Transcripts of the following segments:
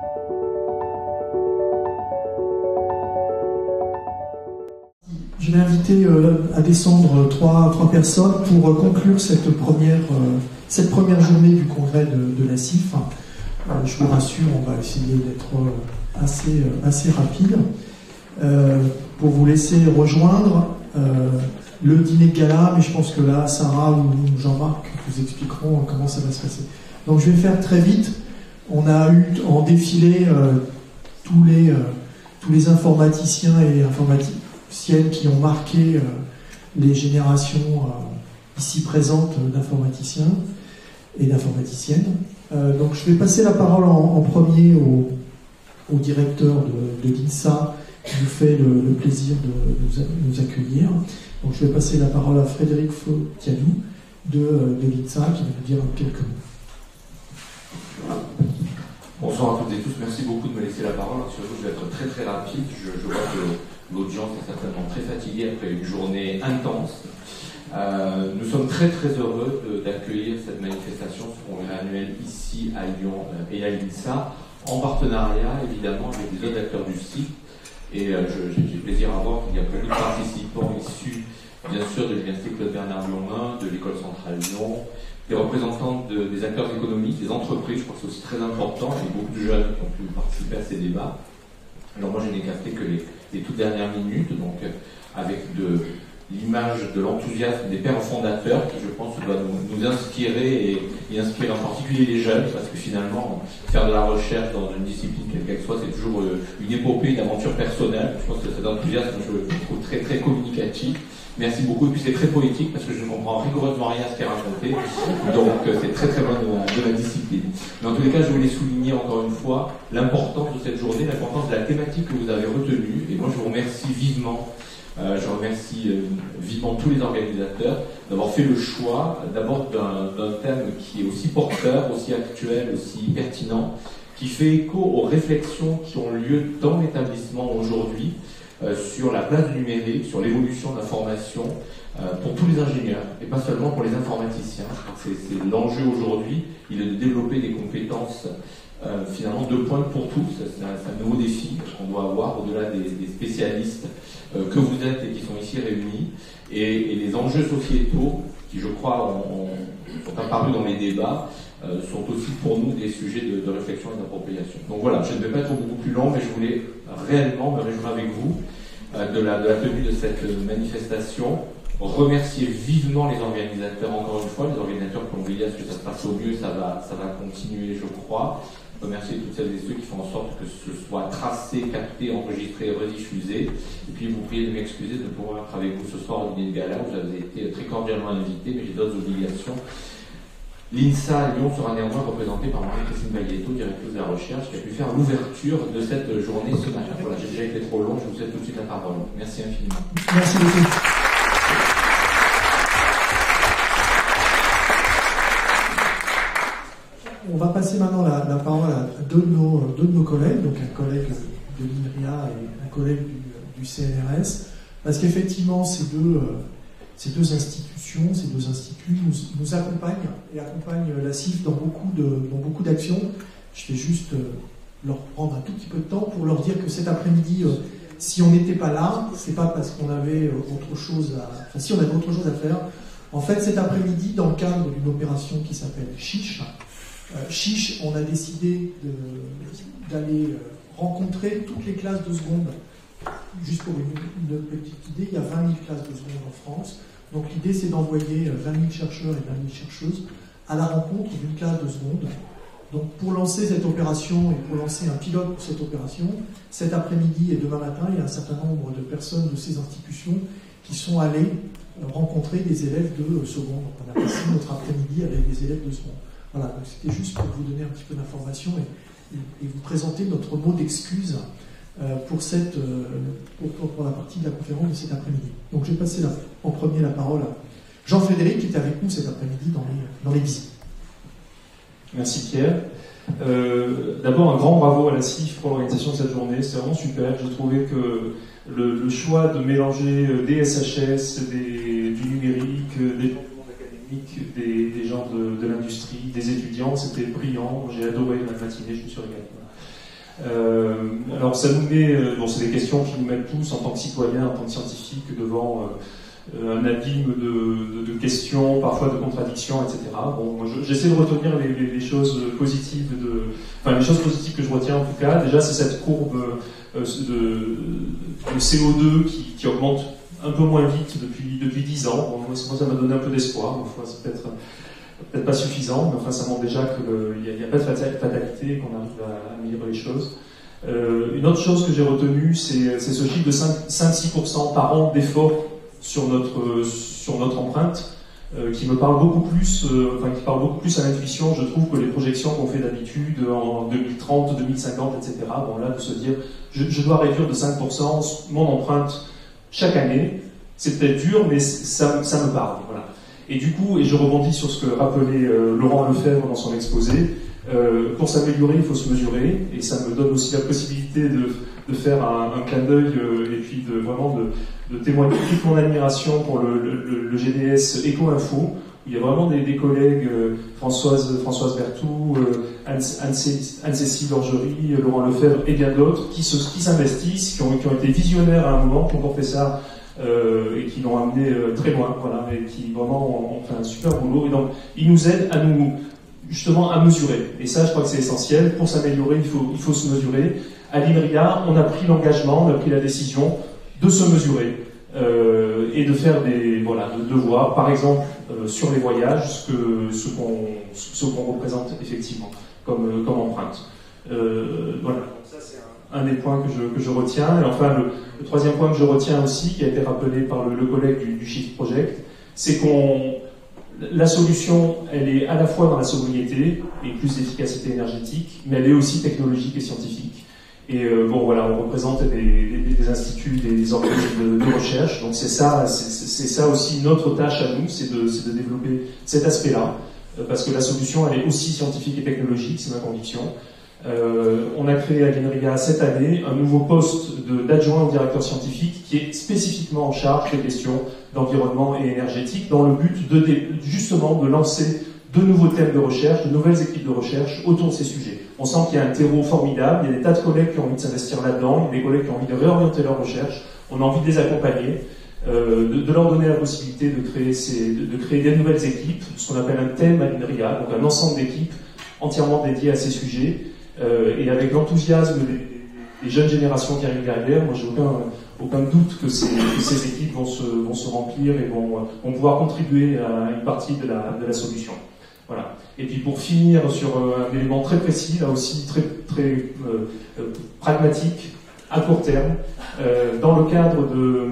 Je vais inviter à descendre trois personnes pour conclure cette première journée du congrès de la CIF. Je vous rassure, on va essayer d'être assez rapide pour vous laisser rejoindre le dîner de gala, mais je pense que là, Sarah ou Jean-Marc vous expliqueront comment ça va se passer. Donc je vais faire très vite. On a eu en défilé tous les informaticiens et informaticiennes qui ont marqué les générations ici présentes d'informaticiens et d'informaticiennes. Donc je vais passer la parole en premier au directeur de l'INSA qui nous fait le plaisir de nous accueillir. Donc je vais passer la parole à Frédéric Fautianou de l'INSA qui va nous dire quelques mots. Bonsoir à toutes et tous, merci beaucoup de me laisser la parole. Surtout, je vais être très très rapide. Je vois que l'audience est certainement très fatiguée après une journée intense. Nous sommes très très heureux d'accueillir cette manifestation sur le congrès annuel ici à Lyon et à l'INSA, en partenariat évidemment avec les autres acteurs du site. Et j'ai plaisir à voir qu'il y a beaucoup de participants issus bien sûr de l'Université Claude Bernard Lyon 1, de l'École Centrale Lyon, des représentants des acteurs économiques, des entreprises, je crois que c'est aussi très important, et beaucoup de jeunes qui ont pu participer à ces débats. Alors moi je n'ai capté que les toutes dernières minutes, donc avec de l'image de l'enthousiasme des pères fondateurs qui je pense doit nous inspirer et inspirer en particulier les jeunes, parce que finalement faire de la recherche dans une discipline quelle qu'elle soit, c'est toujours une épopée, une aventure personnelle. Je pense que cet enthousiasme je le trouve très très communicatif. Merci beaucoup, et puis c'est très poétique parce que je ne comprends rigoureusement rien à ce qui est raconté, donc c'est très très loin de la discipline. Mais en tous les cas, je voulais souligner encore une fois l'importance de cette journée, l'importance de la thématique que vous avez retenue, et moi je vous remercie vivement. Je remercie vivement tous les organisateurs d'avoir fait le choix d'abord d'un thème qui est aussi porteur, aussi actuel, aussi pertinent, qui fait écho aux réflexions qui ont lieu dans l'établissement aujourd'hui sur la place du numérique, sur l'évolution de l'information pour tous les ingénieurs et pas seulement pour les informaticiens. Je crois que c'est l'enjeu aujourd'hui, il est de développer des compétences finalement de pointe pour tous. C'est un nouveau défi qu'on doit avoir au-delà des spécialistes que vous êtes et qui sont ici réunis, et les enjeux sociétaux qui, je crois, sont apparus dans les débats, sont aussi pour nous des sujets de réflexion et d'appropriation. Donc voilà, je ne vais pas être beaucoup plus long, mais je voulais réellement me réjouir avec vous de la tenue de cette manifestation, remercier vivement les organisateurs, encore une fois, les organisateurs qui ont veillé à ce que ça se passe au mieux, ça va continuer, je crois. Remercier toutes celles et ceux qui font en sorte que ce soit tracé, capté, enregistré, rediffusé. Et puis vous priez de m'excuser de ne pouvoir être avec vous ce soir au dîner de gala, où vous avez été très cordialement invité, mais j'ai d'autres obligations. L'INSA à Lyon sera néanmoins représentée par Marie-Christine Baglietto, directrice de la recherche, qui a pu faire l'ouverture de cette journée ce matin. Voilà, j'ai déjà été trop long, je vous cède tout de suite la parole. Merci infiniment. Merci beaucoup. On va passer maintenant la parole à deux de nos collègues, donc un collègue de l'INRIA et un collègue du CNRS, parce qu'effectivement ces deux institutions, ces deux instituts nous accompagnent et accompagnent la CIF dans beaucoup d'actions. Je vais juste leur prendre un tout petit peu de temps pour leur dire que cet après-midi, si on n'était pas là, c'est pas parce qu'on avait autre chose si on avait autre chose à faire. En fait, cet après-midi, dans le cadre d'une opération qui s'appelle Chiche, on a décidé d'aller rencontrer toutes les classes de seconde. Juste pour une petite idée, il y a 20 000 classes de seconde en France. Donc l'idée, c'est d'envoyer 20 000 chercheurs et 20 000 chercheuses à la rencontre d'une classe de seconde. Donc pour lancer cette opération et pour lancer un pilote pour cette opération, cet après-midi et demain matin, il y a un certain nombre de personnes de ces institutions qui sont allées rencontrer des élèves de seconde. Donc on a passé notre après-midi avec des élèves de seconde. Voilà, donc c'était juste pour vous donner un petit peu d'informations et vous présenter notre mot d'excuse pour la partie de la conférence de cet après-midi. Donc je vais passer en premier la parole à Jean-Frédéric qui est avec nous cet après-midi dans les visites. Merci Pierre. D'abord un grand bravo à la CIF pour l'organisation de cette journée, c'est vraiment super. J'ai trouvé que le choix de mélanger des SHS, du numérique, des gens du monde académique, des gens de l'industrie, des étudiants, c'était brillant. J'ai adoré la matinée, je me suis régalé. Alors ça nous met, bon, c'est des questions qui nous mettent tous en tant que citoyens, en tant que scientifiques, devant un abîme de questions, parfois de contradictions, etc. Bon, moi, j'essaie de retenir les choses positives, enfin les choses positives que je retiens en tout cas. Déjà, c'est cette courbe de CO2 qui augmente un peu moins vite depuis 10 ans. Bon, moi, ça m'a donné un peu d'espoir. Enfin, c'est peut-être pas suffisant, mais enfin, ça montre déjà qu'il n'y a pas de fatalité et qu'on arrive à améliorer les choses. Une autre chose que j'ai retenue, c'est ce chiffre de 5-6% par an d'efforts sur notre empreinte, qui me parle beaucoup plus, qui parle beaucoup plus à l'intuition, je trouve, que les projections qu'on fait d'habitude en 2030, 2050, etc. Bon, là, de se dire, je dois réduire de 5% mon empreinte chaque année, c'est peut-être dur, mais ça me parle, voilà. Et du coup, et je rebondis sur ce que rappelait Laurent Lefebvre dans son exposé, pour s'améliorer, il faut se mesurer, et ça me donne aussi la possibilité de faire un clin d'œil et puis vraiment de témoigner toute mon admiration pour le GDS Eco-Info, où il y a vraiment des collègues, Françoise Berthoud, Anne-Cécile Orgerie, Laurent Lefebvre et bien d'autres, qui s'investissent, qui ont été visionnaires à un moment, qui ont porté ça et qui l'ont amené très loin, voilà, et qui vraiment ont fait un super boulot. Et donc, ils nous aident justement à mesurer. Et ça, je crois que c'est essentiel. Pour s'améliorer, il faut se mesurer. À l'INRIA, on a pris l'engagement, on a pris la décision de se mesurer et de faire de voir, par exemple, sur les voyages, ce qu'on représente effectivement comme empreinte. Voilà. Donc ça, c'est un des points que je retiens. Et enfin, le troisième point que je retiens aussi, qui a été rappelé par le collègue du Shift Project, c'est la solution, elle est à la fois dans la sobriété et plus d'efficacité énergétique, mais elle est aussi technologique et scientifique. Et on représente des instituts, des organismes de recherche, donc c'est ça aussi notre tâche à nous, c'est de développer cet aspect-là, parce que la solution, elle est aussi scientifique et technologique, c'est ma conviction. On a créé à l'INRIA cette année un nouveau poste d'adjoint au directeur scientifique qui est spécifiquement en charge des questions d'environnement et énergétique, dans le but justement de lancer de nouveaux thèmes de recherche, de nouvelles équipes de recherche autour de ces sujets. On sent qu'il y a un terreau formidable, il y a des tas de collègues qui ont envie de s'investir là-dedans, il y a des collègues qui ont envie de réorienter leur recherche, on a envie de les accompagner, de leur donner la possibilité de créer des nouvelles équipes, ce qu'on appelle un thème à l'INRIA, donc un ensemble d'équipes entièrement dédiées à ces sujets, et avec l'enthousiasme des jeunes générations qui arrivent derrière, moi j'ai aucun doute que ces équipes vont se remplir et vont pouvoir contribuer à une partie de la solution. Voilà. Et puis pour finir sur un élément très précis, là aussi très pragmatique, à court terme, dans le cadre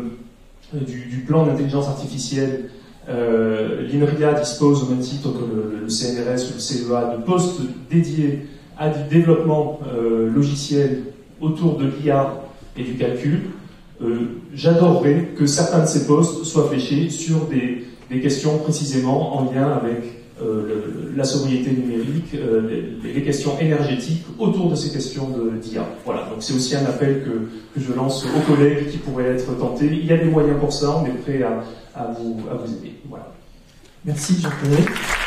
du plan d'intelligence artificielle, l'INRIA dispose au même titre que le CNRS ou le CEA de postes dédiés à du développement logiciel autour de l'IA et du calcul. J'adorerais que certains de ces postes soient fléchés sur des questions précisément en lien avec la sobriété numérique, les questions énergétiques autour de ces questions d'IA. Voilà, donc c'est aussi un appel que je lance aux collègues qui pourraient être tentés. Il y a des moyens pour ça, on est prêt à vous aider. Voilà. Merci Jean-Pierre.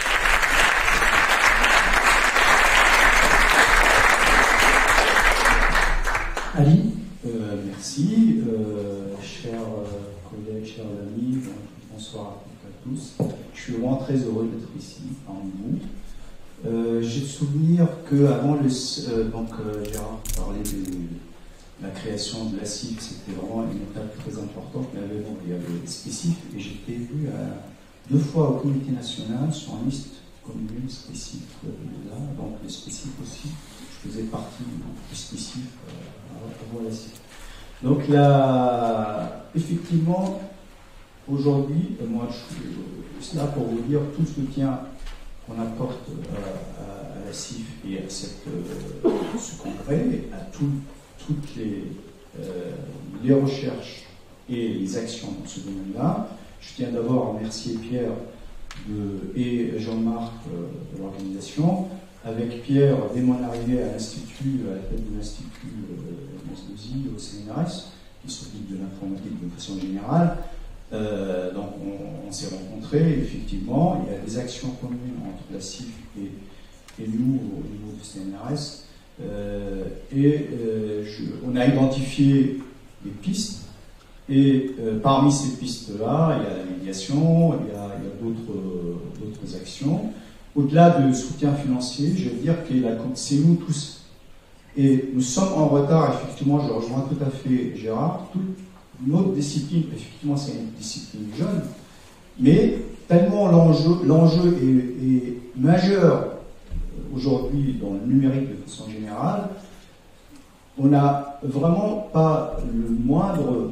Ali. Merci, chers collègues, chers amis, bonsoir à tous. Je suis vraiment très heureux d'être ici parmi vous. J'ai le souvenir qu'avant Gérard parlait de la création de la CIF, c'était vraiment une étape très importante, mais il y avait spécif, et j'étais vu 2 fois au comité national sur une liste commune spécifique là, donc les spécifs aussi, je faisais partie du spécif avant la CIF. Donc là, effectivement, aujourd'hui, moi je suis là pour vous dire tout le soutien qu'on apporte à la CIF et à ce congrès, à toutes les recherches et les actions dans ce domaine-là. Je tiens d'abord à remercier Pierre et Jean-Marc de l'organisation. Avec Pierre, dès mon arrivée à l'Institut, à la tête de l'Institut Mosdouzi au CNRS, qui s'occupe de l'informatique de façon générale, donc on s'est rencontrés, effectivement, il y a des actions communes entre la CIF et nous au niveau du CNRS, On a identifié des pistes, et parmi ces pistes-là, il y a la médiation, il y a d'autres actions. Au-delà du soutien financier, je veux dire que c'est nous tous. Et nous sommes en retard, effectivement, je rejoins tout à fait Gérard. Toute notre discipline, effectivement, c'est une discipline jeune, mais tellement l'enjeu est majeur aujourd'hui dans le numérique de façon générale, on n'a vraiment pas le moindre,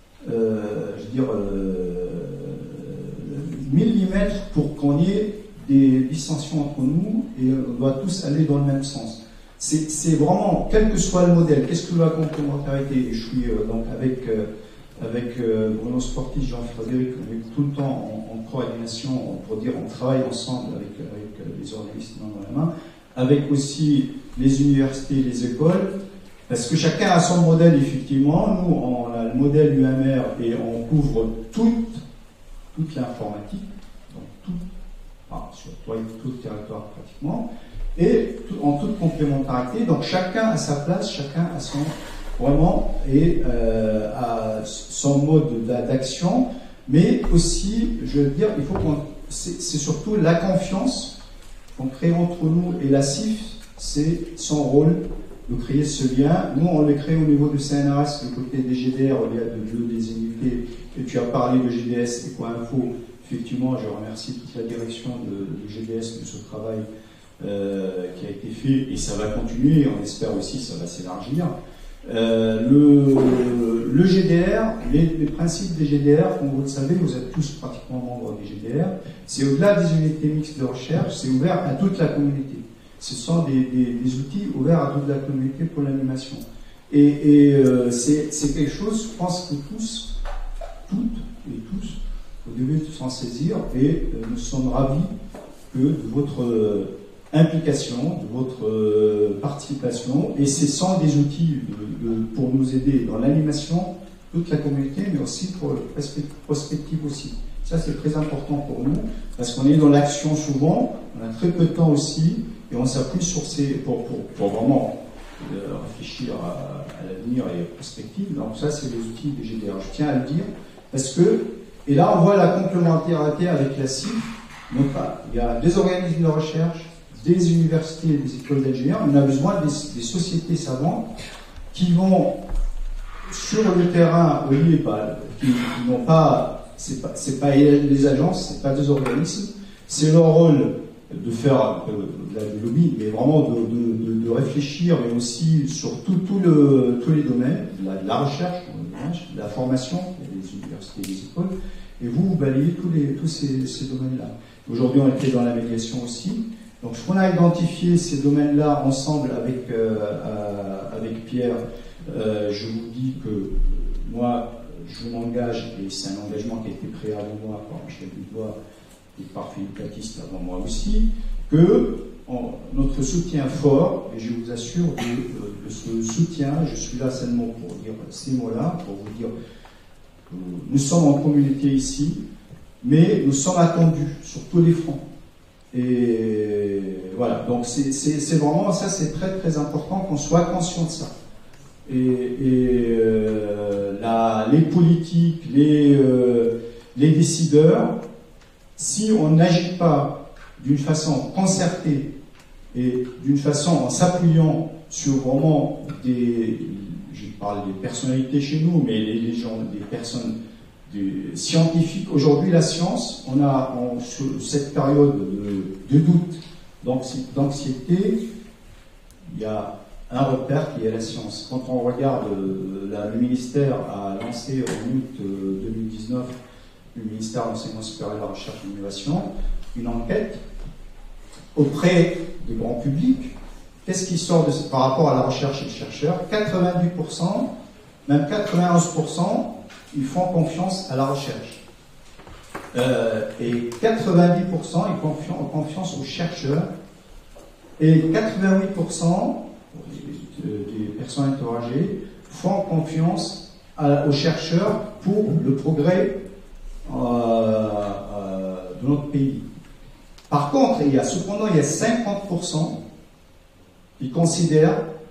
millimètre pour qu'on y ait des dissensions entre nous, et on doit tous aller dans le même sens. C'est vraiment, quel que soit le modèle, qu'est-ce que la complémentarité? Et je suis donc avec Bruno Sportis, Jean-Frédéric, on est tout le temps en coordination, pour dire on travaille ensemble avec les organismes main dans la main, avec aussi les universités, les écoles, parce que chacun a son modèle, effectivement. Nous, on a le modèle UMR et on couvre toute l'informatique, donc sur tout le territoire pratiquement, et en toute complémentarité. Donc chacun a sa place, chacun a son vraiment et à son mode d'action, mais aussi, je veux dire, il faut c'est surtout la confiance qu'on crée entre nous, et la CIF, c'est son rôle de créer ce lien. Nous, on le crée au niveau du CNRS, du côté des GDR, au lieu des unités, et tu as parlé de GDS et Info. Effectivement, je remercie toute la direction de GDS de ce travail qui a été fait, et ça va continuer, on espère aussi que ça va s'élargir. Le GDR, les principes des GDR, comme vous le savez, vous êtes tous pratiquement membres des GDR, c'est au-delà des unités mixtes de recherche, c'est ouvert à toute la communauté. Ce sont des outils ouverts à toute la communauté pour l'animation. Et c'est quelque chose, je pense que toutes et tous, vous devez s'en saisir, et nous sommes ravis de votre implication, de votre participation, et ce sont des outils pour nous aider dans l'animation, toute la communauté, mais aussi pour la prospective aussi. Ça, c'est très important pour nous, parce qu'on est dans l'action souvent, on a très peu de temps aussi, et on s'appuie sur pour vraiment réfléchir à l'avenir et à la prospective. Donc ça, c'est les outils des GDR. Je tiens à le dire, parce que, et là, on voit la complémentarité avec la CIF. Donc, il y a des organismes de recherche, des universités et des écoles d'ingénieurs. On a besoin des sociétés savantes qui vont sur le terrain, qui n'ont pas, c'est pas les agences, c'est pas des organismes, c'est leur rôle de faire de lobby, mais vraiment de réfléchir, mais aussi sur tous les domaines, la recherche, la formation, les universités et les écoles, et vous balayez tous ces domaines-là. Aujourd'hui, on était dans la médiation aussi. Donc, ce qu'on a identifié ces domaines-là ensemble avec Pierre, je vous dis que moi, je m'engage, et c'est un engagement qui a été pris avant moi par Michel Dubois et par Philippe Baptiste avant moi aussi, que notre soutien fort, et je vous assure de ce soutien, je suis là seulement pour dire ces mots-là, pour vous dire que nous sommes en communauté ici, mais nous sommes attendus sur tous les fronts. Et voilà, donc c'est vraiment ça, c'est très très important qu'on soit conscient de ça. Et les politiques, les décideurs, si on n'agit pas d'une façon concertée et d'une façon en s'appuyant sur vraiment je parle des personnalités chez nous, mais les gens, des personnes scientifiques. Aujourd'hui, la science, on a sur cette période de doute, d'anxiété, il y a un repère qui est la science. Quand on regarde, le ministère a lancé en août 2019, le ministère de l'Enseignement supérieur de la Recherche et de l'Innovation, une enquête auprès du grand public. Qu'est-ce qui sort par rapport à la recherche et les chercheurs? 90%, même 91%, ils font confiance à la recherche. Et 90%, ils font confiance aux chercheurs. Et 88% des personnes interrogées font confiance aux chercheurs pour le progrès de notre pays. Par contre, cependant, il y a 50% qui considèrent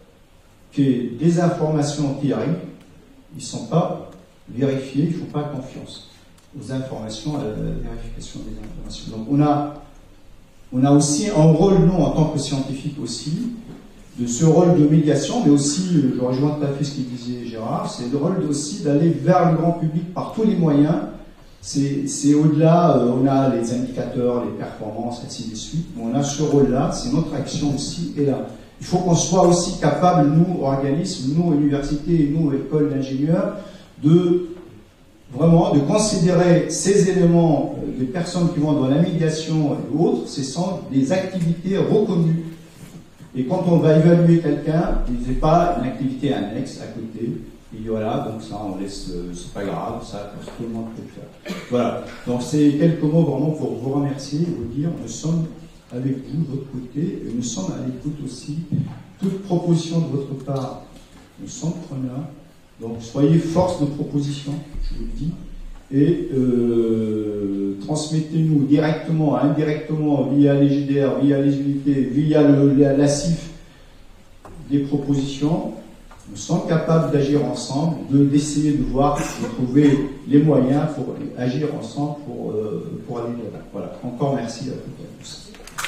que des informations qui arrivent, ils ne sont pas vérifiés, il ne faut pas confiance aux informations, à la vérification des informations. Donc on a aussi un rôle, nous, en tant que scientifiques aussi, de ce rôle de médiation, mais aussi, je rejoins tout à fait ce qu'il disait Gérard, c'est le rôle aussi d'aller vers le grand public par tous les moyens. C'est au-delà, on a les indicateurs, les performances, ainsi de suite, mais on a ce rôle-là, c'est notre action aussi, et là. Il faut qu'on soit aussi capable, nous, organismes, nous, universités, nous, écoles d'ingénieurs, de vraiment de considérer ces éléments, des personnes qui vont dans la médiation et autres, ce sont des activités reconnues. Et quand on va évaluer quelqu'un, il n'est pas une activité annexe à côté. Et voilà, donc ça, on laisse, c'est pas grave, ça, tout le monde peut le faire. Voilà. Donc c'est quelques mots vraiment pour vous remercier et vous dire, nous sommes avec vous de votre côté, et nous sommes à l'écoute aussi. Toute proposition de votre part, nous sommes preneurs. Donc soyez force de proposition, je vous le dis, et transmettez-nous directement, indirectement, via les GDR, via les unités, via la CIF, des propositions. Nous sommes capables d'agir ensemble, d'essayer de voir, de trouver les moyens pour agir ensemble pour aller de là. Voilà. Encore merci à toutes et à tous.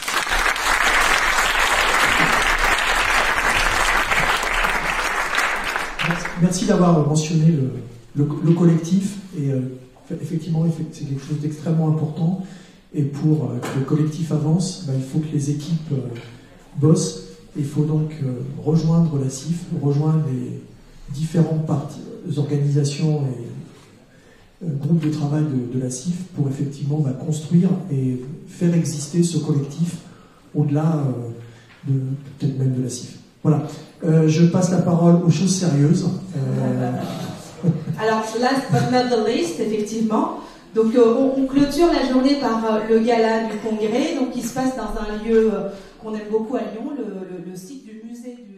Merci d'avoir mentionné le collectif. Et effectivement, c'est quelque chose d'extrêmement important. Et pour que le collectif avance, il faut que les équipes bossent. Il faut donc rejoindre la CIF, rejoindre les différentes organisations et groupes de travail de la CIF pour effectivement construire et faire exister ce collectif au-delà peut-être même de la CIF. Voilà. Je passe la parole aux choses sérieuses. Alors, last but not the least, effectivement. Donc, on clôture la journée par le gala du congrès, donc qui se passe dans un lieu qu'on aime beaucoup à Lyon, le site du musée du